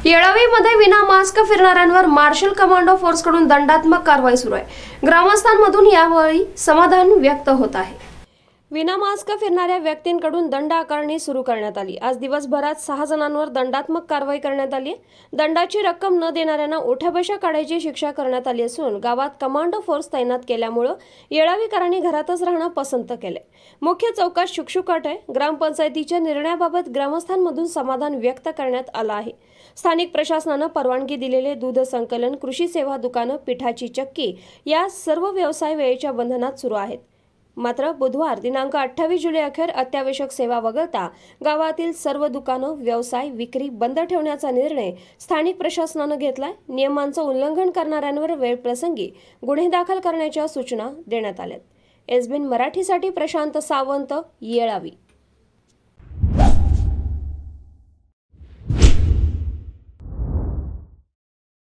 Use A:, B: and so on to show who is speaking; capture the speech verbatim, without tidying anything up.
A: येळावीमध्ये विना मास्क फिरणाऱ्यांवर marshal commando फोर्सकडून दंडात्मक कारवाई सुरू आहे। ग्रामस्थांमधून यावेळी समाधान व्यक्त होत आहे। विना मास्क फिरणाऱ्या व्यक्तींकडून दंड आकारणी सुरू करण्यात आली। आज दिवसभरात सहा जणांवर दंडात्मक कारवाई करण्यात आली। दंडाची रक्कम न देणाऱ्यांना उठाबशा काढायची शिक्षा करण्यात आली असून गावात कमांडो फोर्स तैनात केल्यामुळे येळावीकरांनी घरातच राहणं पसंत केले। मुख्य चौकात शुकशुकाट आहे। ग्रामपंचायतीच्या निर्णयाबाबत ग्रामस्थांमधून समाधान व्यक्त करण्यात आलं आहे। स्थानिक प्रशासनानं परवानगी दिलेले दूध संकलन, कृषी सेवा दुकानं, पिठाची चक्की या सर्व व्यवसाय वेळेच्या बंधनात सुरू आहेत। मात्र बुधवार दिनांक अठ्ठावीस जुलै अखेर अत्यावश्यक सेवा वगळता गावातील सर्व दुकानं, व्यवसाय, विक्री बंद ठेवण्याचा निर्णय स्थानिक प्रशासनानं घेतलाय। नियमांचं उल्लंघन करणाऱ्यांवर वेळप्रसंगी गुन्हे दाखल करण्याच्या सूचना देण्यात आल्यात। एसबीएन मराठीसाठी प्रशांत सावंत, येळावी।